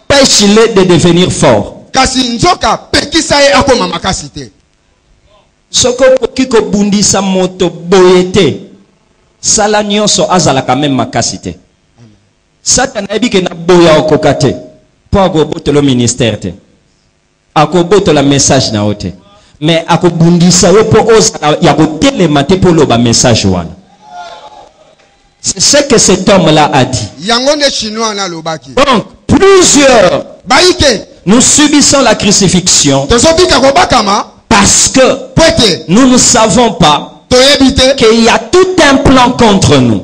empêche-le de devenir fort. Kasi nzoka pekisa ye akoma makasi te. Soko kiko bundisa moto boyete. Sala nyonso azala quand même makasite. Satan ebi ke na boya okokate. Po akoboto le ministère te. Akoboto la message na ote. Mais akobundisa yo po oza ya kotelema te po loba message wana. C'est ce que cet homme-là a dit. Donc, plusieurs, nous subissons la crucifixion parce que nous ne savons pas qu'il y a tout un plan contre nous.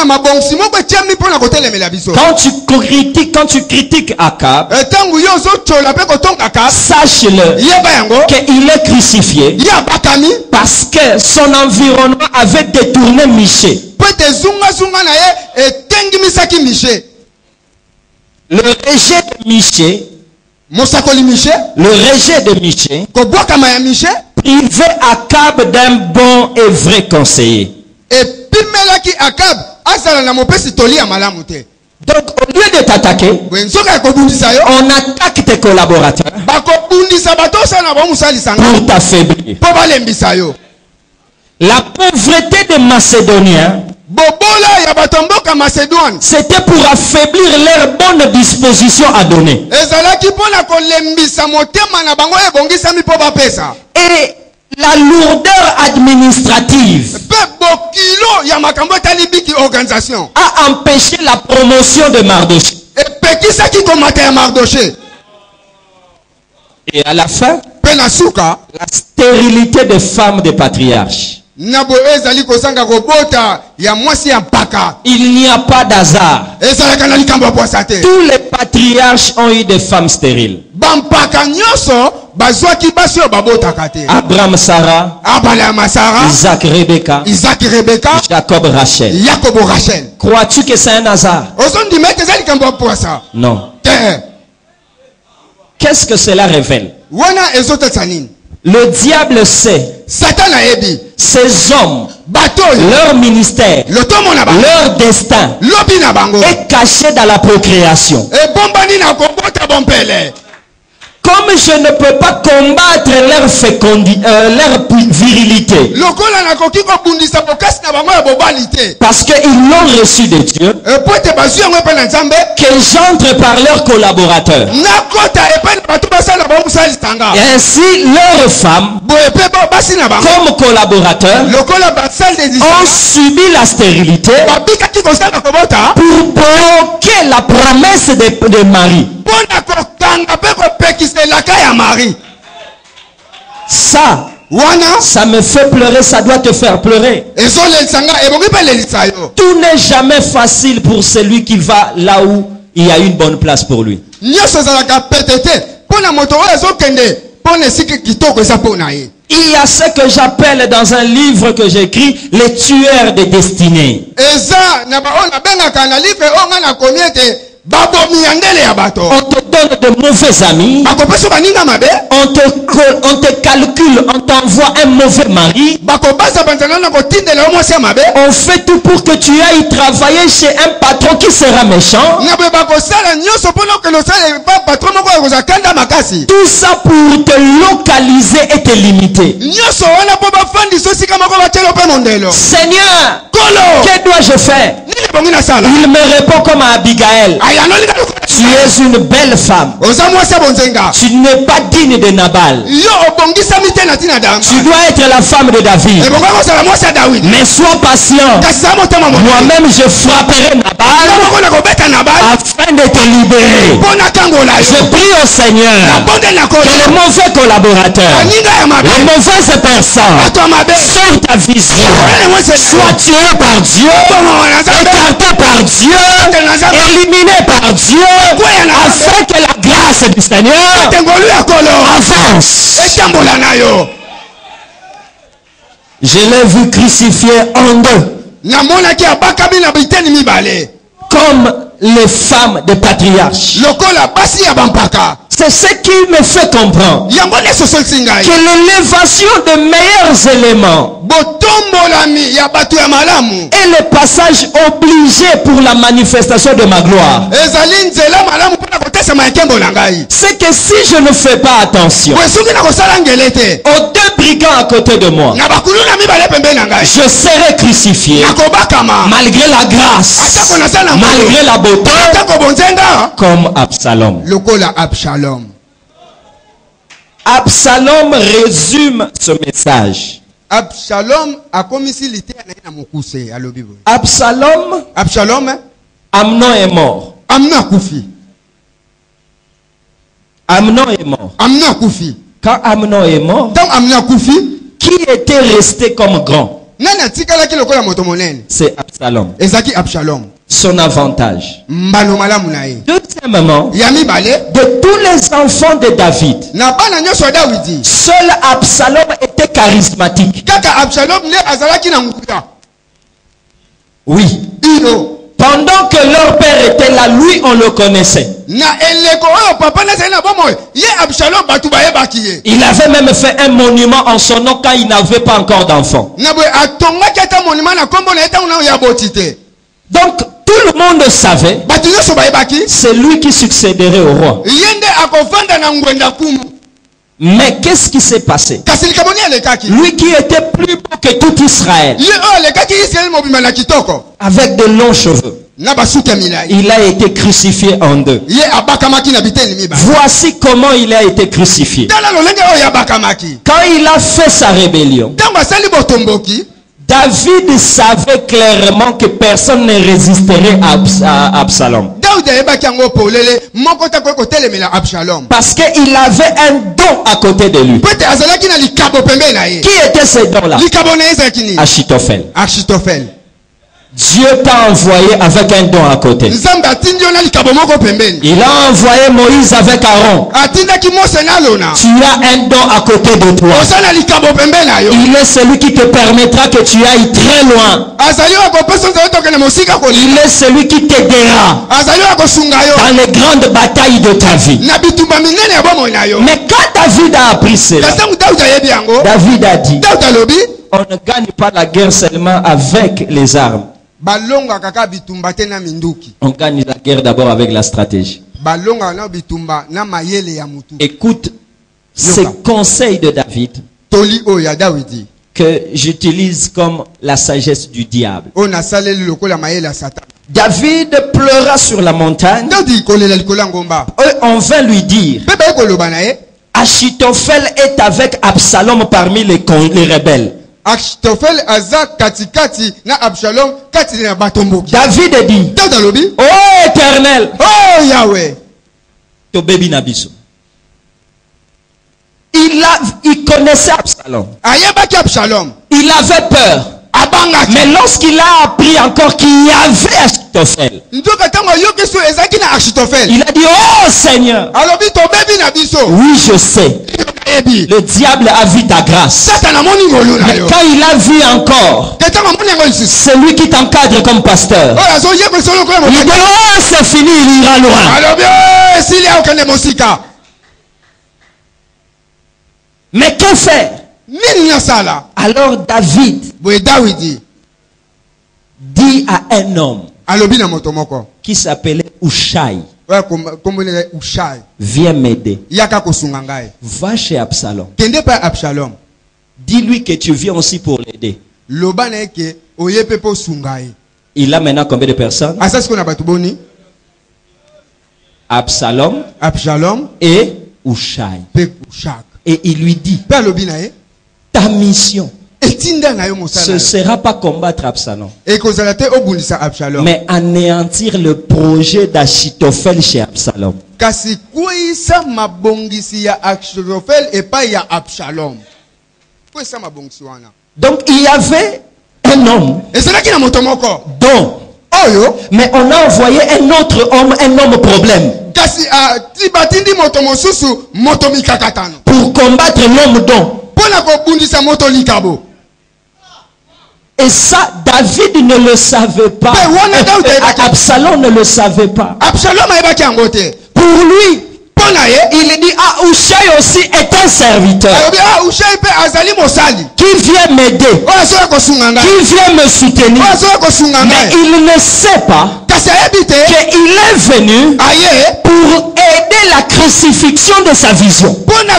Quand tu critiques, quand tu critiques Akab, sache-le qu'il est crucifié parce que son environnement avait détourné Michée. Le rejet de Michée, le rejet de Michée, privait Akab d'un bon et vrai conseiller. Donc, au lieu de t'attaquer, on attaque tes collaborateurs pour t'affaiblir. La pauvreté des Macédoniens, c'était pour affaiblir leur bonne disposition à donner. Et la lourdeur administrative a empêché la promotion de Mardoché. Et à la fin, la stérilité des femmes des patriarches. Il n'y a pas d'hasard. Tous les patriarches ont eu des femmes stériles. Abraham, Sarah, Isaac, Rebecca, Jacob, Rachel. Crois-tu que c'est un hasard? Non. Qu'est-ce que cela révèle? Le diable sait, ces hommes, leur ministère, leur destin est caché dans la procréation. Comme je ne peux pas combattre leur fécondité, euh, leur virilité, parce qu'ils l'ont reçu de Dieu, que j'entre par leurs collaborateurs. Et ainsi, leurs femmes, comme collaborateurs, ont subi la stérilité pour bloquer la promesse de, de Marie. Ça, ça me fait pleurer, ça doit te faire pleurer. Tout n'est jamais facile pour celui qui va là où il y a une bonne place pour lui. Il y a ce que j'appelle dans un livre que j'écris les tueurs de destinée. On te donne de mauvais amis. On te, on te calcule, on t'envoie un mauvais mari. On fait tout pour que tu ailles travailler chez un patron qui sera méchant. Tout ça pour te localiser et te limiter. Seigneur, que dois-je faire? Il me répond comme à Abigail. Tu es une belle femme. Tu n'es pas digne de Nabal. Tu dois être la femme de David. Mais sois patient. Moi-même je frapperai Nabal afin de te libérer. Je prie au Seigneur que les mauvais collaborateurs, les mauvaises personnes sortent ta vision. Sois tué par Dieu, écarté par Dieu, éliminé par Dieu, afin que la grâce du Seigneur avance. Je l'ai vu crucifié en deux, comme les femmes des patriarches. C'est ce qui me fait comprendre que l'élévation de meilleurs éléments est le passage obligé pour la manifestation de ma gloire. c'est que si je ne fais pas attention aux deux brigands à côté de moi, je serai crucifié malgré la grâce, malgré la beauté, comme Absalom. Absalom. Absalom résume ce message. Absalom a commis l'ité na mokuse à l'obibo. Absalom, Absalom, Amnon est mort. Amnon a koufi. Amnon est mort. Amnon a koufi. Quand Amnon est mort, donc Amnon a koufi, qui était resté comme grand? Nana tikala ki lokola moto monene. C'est Absalom. Ezaki Absalom. Son avantage. Deuxièmement, Yami bale, de tous les enfants de David, na bana nyoso Dawidi, seul Absalom était charismatique. Kaka Absalom ne azalaki na nguya. Oui. Ino. Pendant que leur père était là, lui on le connaissait. Na eleko o papa na na bomo, ye Absalom batu baye bakiye. Il avait même fait un monument en son nom quand il n'avait pas encore d'enfant. Na boy atonga kata monument na kombo na eta una ya botite. Donc tout le monde savait, c'est lui qui succéderait au roi. Mais qu'est-ce qui s'est passé? Lui qui était plus beau que tout Israël, avec de longs cheveux, il a été crucifié en deux. Voici comment il a été crucifié. Quand il a fait sa rébellion, David savait clairement que personne ne résisterait à, Abs à Absalom. Parce qu'il avait un don à côté de lui. Qui était ce don-là? Achitophel. Achitophel. Dieu t'a envoyé avec un don à côté. Il a envoyé Moïse avec Aaron. Tu as un don à côté de toi. Il est celui qui te permettra que tu ailles très loin. Il est celui qui t'aidera dans les grandes batailles de ta vie. Mais quand David a appris cela, David a dit, on ne gagne pas la guerre seulement avec les armes. On gagne la guerre d'abord avec la stratégie. Écoute ces conseils de David que j'utilise comme la sagesse du diable. David pleura sur la montagne. Et on vint lui dire, Achitophel est avec Absalom parmi les, les rebelles. Achitophel aza katikati na Absalom kati na batomboki. David dit, oh Éternel, oh Yahweh, to baby nabiso. Il a, il connaissait Absalom. Absalom. Il avait peur. Mais lorsqu'il a appris encore qu'il y avait Achitophel, il a dit, oh Seigneur, oui je sais, le diable a vu ta grâce. Mais quand il a vu encore celui qui t'encadre comme pasteur, il dit, oh c'est fini, il ira loin. Mais que faire? Alors David dit à un homme qui s'appelait Ushai, viens m'aider. Va chez Absalom. Dis-lui que tu viens aussi pour l'aider. Il a maintenant combien de personnes? Absalom, Absalom et Ushai. Et il lui dit, ta mission, ce ne sera pas combattre Absalom, mais anéantir le projet d'Achitophel chez Absalom. Donc il y avait un homme dont, mais on a envoyé un autre homme, un homme problème, pour combattre l'homme dont. Et ça, David ne le savait pas. Absalom ne le savait pas. Pour lui, il dit, ah, Ushai aussi est un serviteur qui vient m'aider, qui vient me soutenir. Mais il ne sait pas qu'il est venu pour aider la crucifixion de sa vision.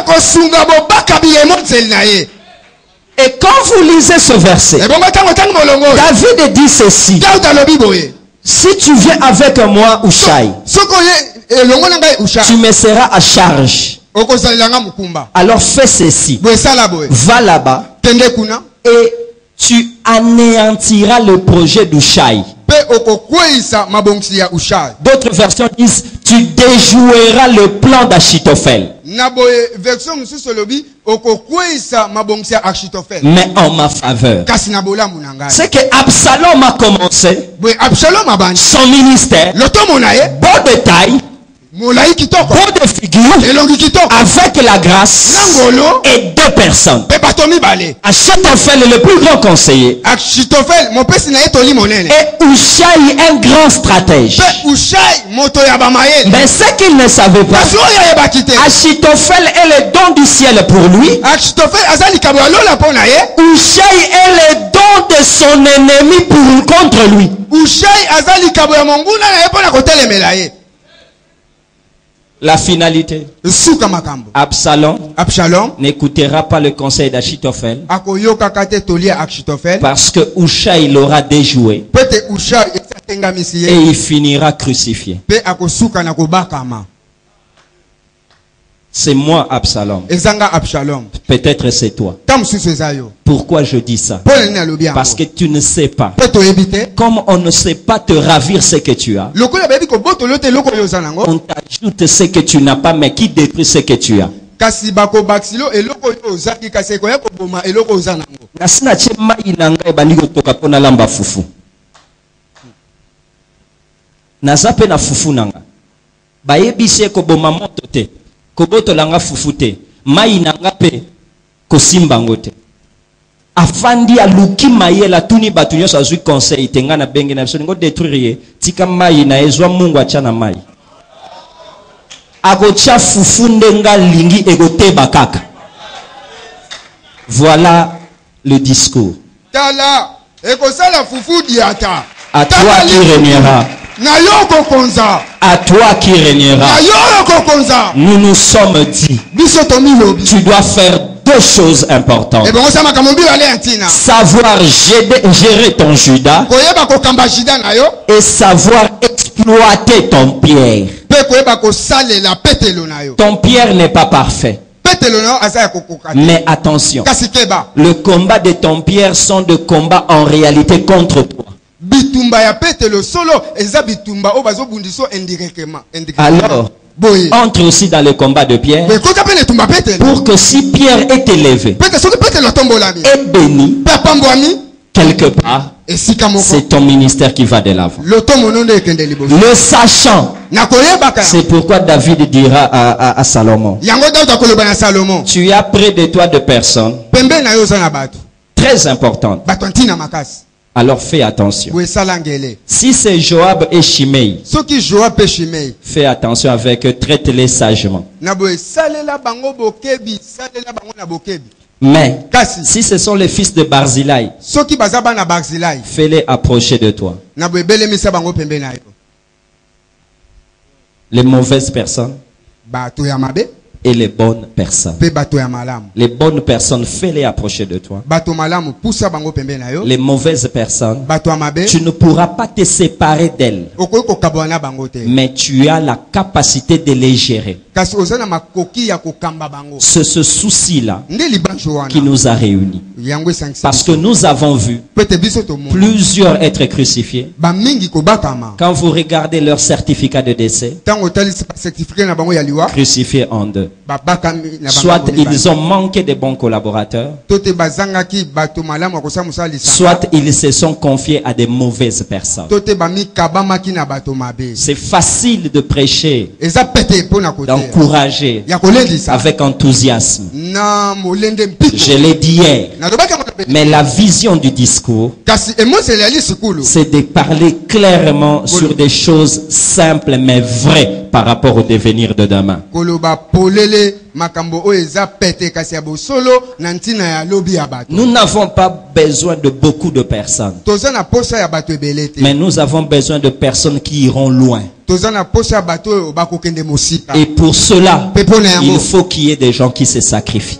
Et quand vous lisez ce verset, David dit ceci: si tu viens avec moi, Ushai, tu me seras à charge. Alors fais ceci. Va là-bas et tu anéantiras le projet d'Ushai. D'autres versions disent: tu déjoueras le plan d'Achitophel. Mais en ma faveur. C'est que Absalom a commencé son ministère, beau de taille, beau de figure, avec la grâce, et deux personnes. Achitophel est le plus grand conseiller, et Ushai un grand stratège. Mais ce qu'il ne savait pas, Achitophel est le don du ciel pour lui, Ushai est le don de son ennemi pour contre lui. La finalité, Absalom, Absalom n'écoutera pas le conseil d'Achitophel, parce que Ushai l'aura déjoué et il finira crucifié. C'est moi, Absalom. Peut-être c'est toi. Pourquoi je dis ça? Parce que tu ne sais pas. Comme on ne sait pas te ravir ce que tu as, on t'ajoute ce que tu n'as pas, mais qui détruit ce que tu as. Nazape na fufu nanga bayebise ko boma moto te koboto langa fufute mai nanga pe kosimba ngote afandi aluki mayela tuni batu nyoso azui conseil tenga na benge na biso ngo détruire tika mai na ezwa mungu achana mai akocha fufu ndenga lingi egoteba kaka. Voilà le discours. Tala ekosala fufu diata. À toi qui régnera. À toi qui régnera. Nous nous sommes dit, tu dois faire deux choses importantes. Savoir gérer ton Judas et savoir exploiter ton Pierre. Ton Pierre n'est pas parfait. Mais attention, le combat de ton Pierre sont de combats en réalité contre toi. Alors, entre aussi dans le combat de Pierre, pour que si Pierre est élevé et béni quelque part, c'est ton ministère qui va de l'avant. Le sachant, c'est pourquoi David dira à, à, à Salomon, tu as près de toi de personnes très importantes. Alors fais attention. Si c'est Joab et Shimei, fais attention avec eux, traite-les sagement. Mais si ce sont les fils de Barzilai, fais-les approcher de toi. Les mauvaises personnes et les bonnes personnes. Les bonnes personnes, fais-les approcher de toi. Les mauvaises personnes, tu ne pourras pas te séparer d'elles. Mais tu as la capacité de les gérer. C'est ce souci-là qui nous a réunis. Parce que nous avons vu plusieurs être crucifiés. Quand vous regardez leur certificat de décès, crucifiés en deux. Soit ils ont manqué de bons collaborateurs, soit ils se sont confiés à de mauvaises personnes. C'est facile de prêcher, d'encourager avec enthousiasme. Je l'ai dit hier. Mais la vision du discours, c'est de parler clairement sur des choses simples mais vraies par rapport au devenir de demain. Nous n'avons pas besoin de beaucoup de personnes, mais nous avons besoin de personnes qui iront loin. Et pour cela, il faut qu'il y ait des gens qui se sacrifient.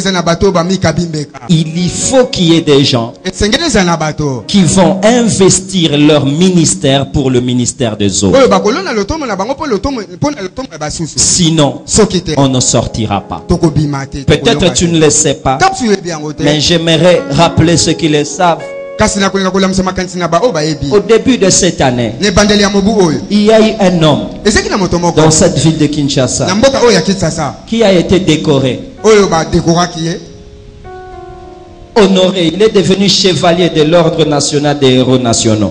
Il faut qu'il y ait des gens qui vont investir leur ministère pour le ministère des autres. Sinon, on ne sortira pas. Peut-être tu ne le sais pas, mais j'aimerais rappeler ceux qui le savent. Au début de cette année, il y a eu un homme dans cette ville de Kinshasa qui a été décoré, honoré. Il est devenu chevalier de l'ordre national des héros nationaux.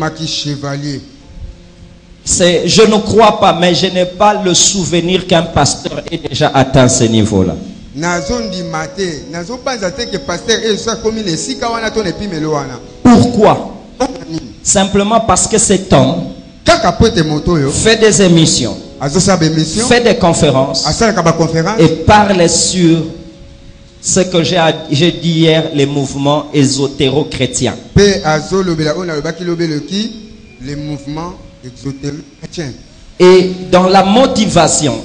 C'est, je ne crois pas, mais je n'ai pas le souvenir qu'un pasteur ait déjà atteint ce niveau-là. Pourquoi? Simplement parce que cet homme fait des émissions, fait des conférences et parle sur ce que j'ai dit hier, les mouvements ésotéro-chrétiens. Les mouvements exotériques. Et dans la motivation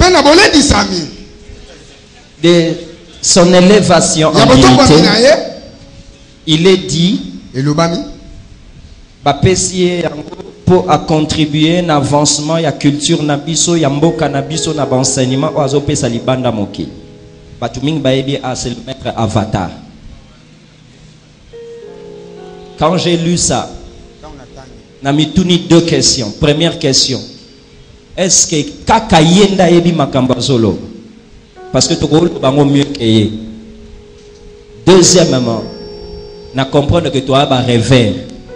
de son élévation en dignité, il est dit pour contribuer à l'avancement de la culture nabiso, ya mboka nabiso na enseignement oazo pesa libanda moki. Batuming baebi a c'est le maître avatar. Quand j'ai lu ça, n'a mis deux questions. Première question, est-ce que kaka yenda ebi makamba solo? Parce que tu as mieux que. Deuxièmement, na comprendre que tu as un revers.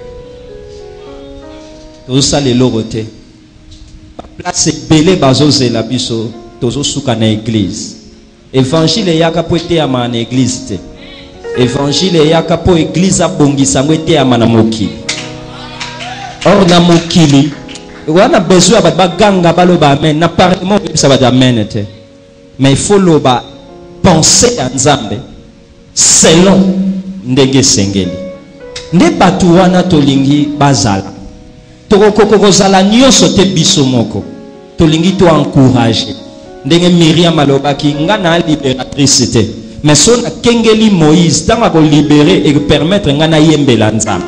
Tout ça les loroté. Place belé bazo zela biso tozo suka na église. Évangile yaka po te ama na église te. Évangile yaka po église abongisa ngwete ama na moki. Or na mokili, wana besoin ba baganga baloba amen na parlement ça va amen te. Mais il faut loba penser à Nzambe selon ndenge sengeli. Nde batu wana tolingi bazala. Tokoko kozala nyonso te biso moko. Tolingi to encourager. Ndenge Myriam alobaki nga na libératrice te. Mais son kengeli Moïse tanga ko libérer et permettre nga na yembela Nzambe.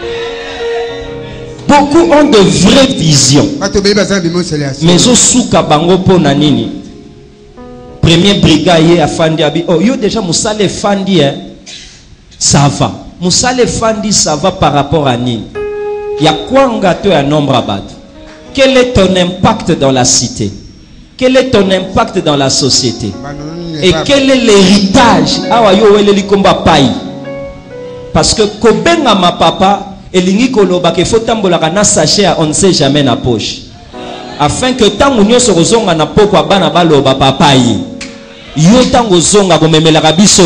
Beaucoup ont de vraies visions. Mais au souka bango po na nini? Premier brigadier a fandi abi. Oh, yo déjà Moussale fandi hein. Ça va. Moussale fandi ça va par rapport à ni. Ya quoi ngato un nombre abattu. Quel est ton impact dans la cité? Quel est ton impact dans la société? Et quel est l'héritage? Awa yo wele likomba pai. Parce que kobenga ma papa elingi koloba ke fotambola kana sachet on ne sait jamais na poche. Afin que tango nyoso kozonga na poko bana baloba papa yi. Yo tango zonga komemela kabiso.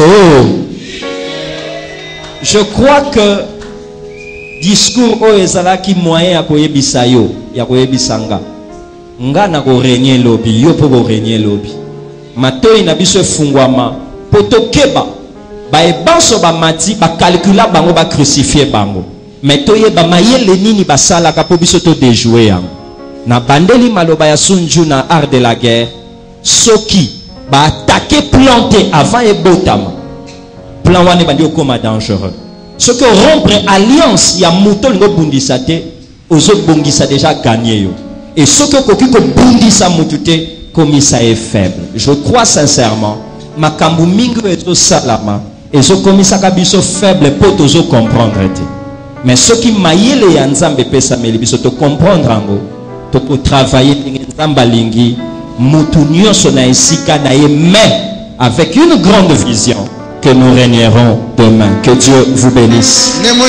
Je crois que discours o ezala ki moyen ya koyebisa yo, ya koyebisanga. Nga na ko régner lobi, yo po ko régner lobi. Matoi na biso fungwama poto keba. Ba ebanso ba mati ba calcula bango ba crucifier bango. Mais toye ba mayele nini basala ka po biso to déjouer yango. Na bandeli maloba ya Sunju na art de la guerre, soki ba attaquer planter avant et botama. Plan wane bandi okoma dangereux. Ce que rompre alliance ya muto lingo bundisa te, ozo bongisa déjà gagné yo. Et ce que koki ko bundisa mutute komisa est faible. Je crois sincèrement makambu mingi ezo salama ezo komisa ka biso faible po tozo comprendre te. Mais ce qui mayele ya Nzambe pesa meli biso to comprendre ango, to ko travailler Nzamba lingi mutu nyonso na esika na ye, mais avec une grande vision que nous régnerons demain. Que Dieu vous bénisse. Bien-aimés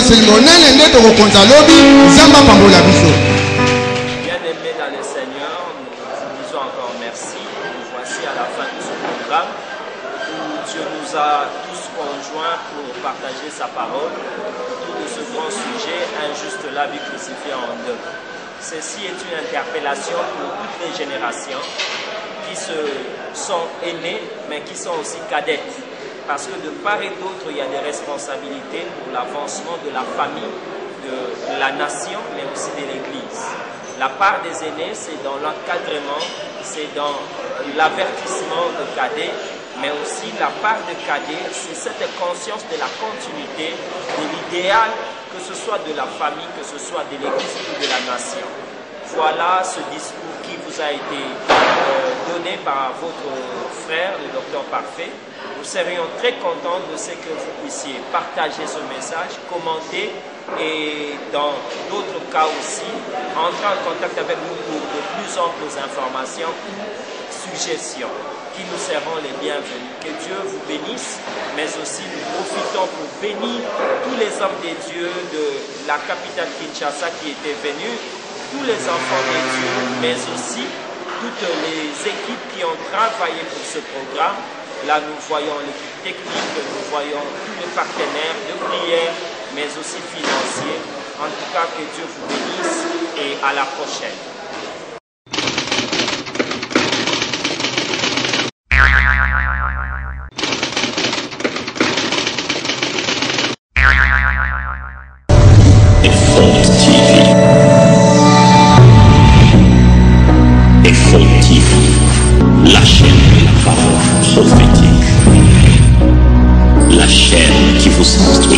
dans le Seigneur, nous disons encore merci. Nous voici à la fin de ce programme où Dieu nous a tous conjoints pour partager sa parole autour de ce grand sujet, injuste la vie crucifiée en deux. ceci est une interpellation pour toutes les générations qui se sont aînées, mais qui sont aussi cadettes. Parce que de part et d'autre, il y a des responsabilités pour l'avancement de la famille, de la nation, mais aussi de l'Église. La part des aînés, c'est dans l'encadrement, c'est dans l'avertissement de cadets, mais aussi la part de cadets, c'est cette conscience de la continuité, de l'idéal, que ce soit de la famille, que ce soit de l'Église ou de la nation. Voilà ce discours qui vous a été euh, donné par votre frère, le docteur Parfait. Nous serions très contents de ce que vous puissiez partager ce message, commenter et dans d'autres cas aussi, entrer en contact avec nous pour de plus amples informations ou suggestions qui nous seront les bienvenus. Que Dieu vous bénisse, mais aussi nous profitons pour bénir tous les hommes des dieux de la capitale Kinshasa qui étaient venus, tous les enfants des dieux, mais aussi toutes les équipes qui ont travaillé pour ce programme. Là, nous voyons l'équipe technique, nous voyons tous les partenaires de prière, mais aussi financiers. En tout cas, que Dieu vous bénisse et à la prochaine. La chaîne de la parole prophétique, la chaîne qui vous instruit.